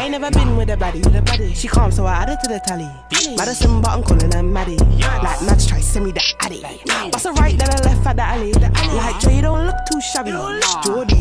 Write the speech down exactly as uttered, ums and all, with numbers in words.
Ain't never been with a baddie. With a baddie. She calm, so I added to the tally. Madison, but I'm calling her Maddie. Like Mads try send me the addy. Bust a right, then I left at the alley. Like Jay, you don't look too shabby. Jordan.